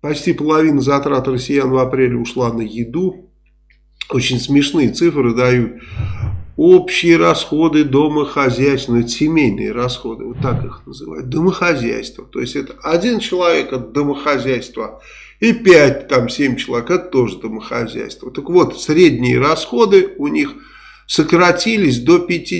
Почти половина затрат россиян в апреле ушла на еду. Очень смешные цифры дают. Общие расходы домохозяйства, это семейные расходы, вот так их называют, домохозяйство. То есть это один человек от домохозяйства и 5, там 7 человек, это тоже домохозяйство. Так вот, средние расходы у них сократились до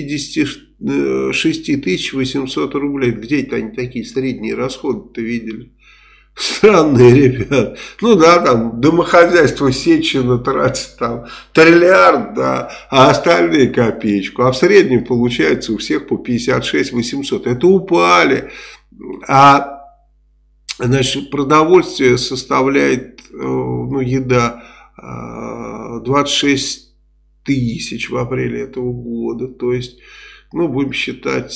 56 800 рублей. Где это они такие средние расходы-то видели? Странные ребята. Ну да, там домохозяйство Сечина тратит там триллиард, да, а остальные копеечку. А в среднем получается у всех по 56 800. Это упали. А значит, продовольствие составляет, ну, еда 26 тысяч в апреле этого года. То есть, ну, будем считать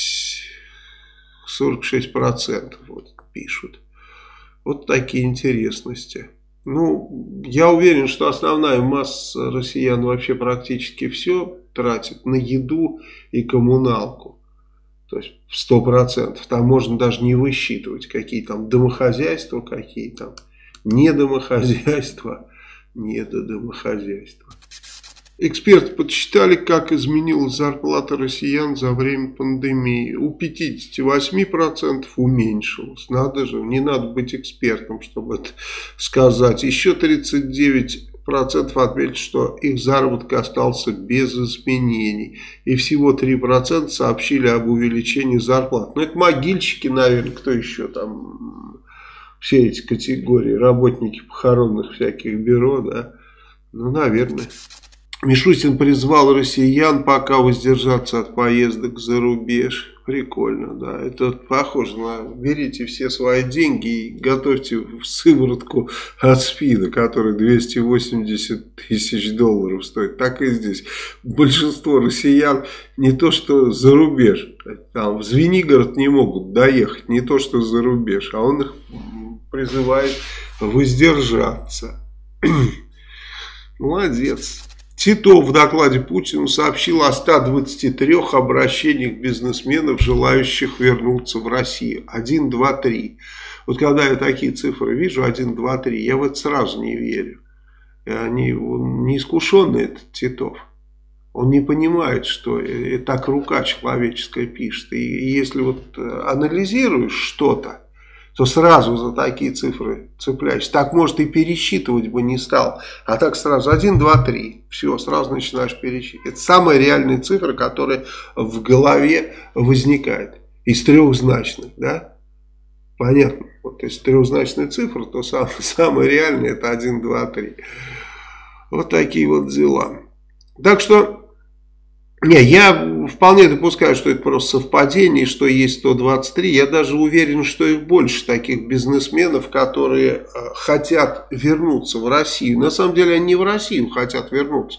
46%, вот пишут. Вот такие интересности. Ну, я уверен, что основная масса россиян вообще практически все тратит на еду и коммуналку. То есть 100%. Там можно даже не высчитывать, какие там домохозяйства, какие там недомохозяйства, недодомохозяйства. Эксперты подсчитали, как изменилась зарплата россиян за время пандемии. У 58% уменьшилась. Надо же, не надо быть экспертом, чтобы это сказать. Еще 39% отметили, что их заработок остался без изменений. И всего 3% сообщили об увеличении зарплат. Ну, это могильщики, наверное, кто еще там, все эти категории, работники похоронных всяких бюро, да. Ну, наверное. Мишустин призвал россиян пока воздержаться от поездок за рубеж. Прикольно, да. Это похоже на берите все свои деньги и готовьте сыворотку от СПИДа, которая 280 тысяч долларов стоит. Так и здесь. Большинство россиян не то что за рубеж, там в Звенигород не могут доехать, не то что за рубеж, а он их призывает воздержаться. Молодец. Титов в докладе Путину сообщил о 123 обращениях бизнесменов, желающих вернуться в Россию. 1, 2, 3. Вот когда я такие цифры вижу, 1, 2, 3, я в это сразу не верю. Он неискушенный этот Титов. Он не понимает, что так рука человеческая пишет. И если вот анализируешь что-то, то сразу за такие цифры цепляешься. Так, может, и пересчитывать бы не стал. А так сразу 1, 2, 3. Все, сразу начинаешь пересчитывать. Это самая реальная цифра, которая в голове возникает. Из трехзначных, да? Понятно. Вот из трехзначной цифры, то самое реальное это 1, 2, 3. Вот такие вот дела. Так что... Не, я вполне допускаю, что это просто совпадение, что есть 123. Я даже уверен, что их больше таких бизнесменов, которые хотят вернуться в Россию. На самом деле они не в Россию хотят вернуться.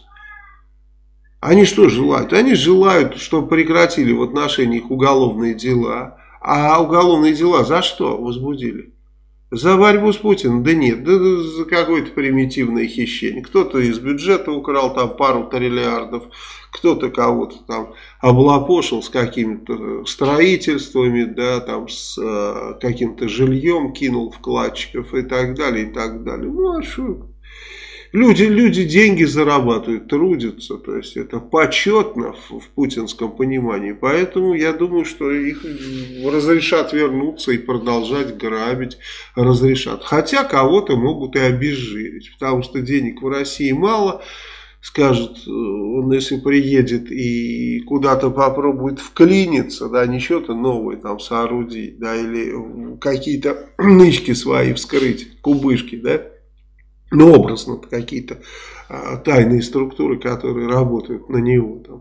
Они что желают? Они желают, чтобы прекратили в отношениях уголовные дела. А уголовные дела за что возбудили? За борьбу с Путиным? Да нет, да за какое-то примитивное хищение. Кто-то из бюджета украл там пару триллиардов, кто-то кого-то там облапошил с какими-то строительствами, да, там с каким-то жильем кинул вкладчиков и так далее, и так далее. Ну а что? Люди деньги зарабатывают, трудятся, то есть это почетно в путинском понимании, поэтому я думаю, что их разрешат вернуться и продолжать грабить, разрешат. Хотя кого-то могут и обезжирить, потому что денег в России мало, скажет, он если приедет и куда-то попробует вклиниться, да, не что-то новое там соорудить, да, или какие-то нычки свои вскрыть, кубышки, да, ну, образно какие-то тайные структуры, которые работают на него. Там.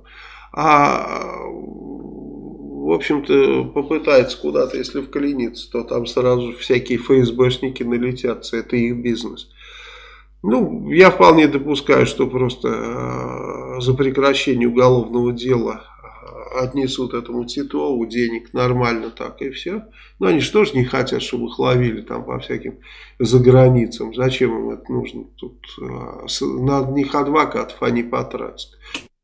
В общем-то, попытается куда-то, если вклиниться, то там сразу всякие ФСБшники налетятся, это их бизнес. Ну, я вполне допускаю, что просто за прекращение уголовного дела отнесут этому Титову денег нормально так и все. Но они же тоже не хотят, чтобы их ловили там по всяким заграницам. Зачем им это нужно? Тут на одних адвокатов они потратят.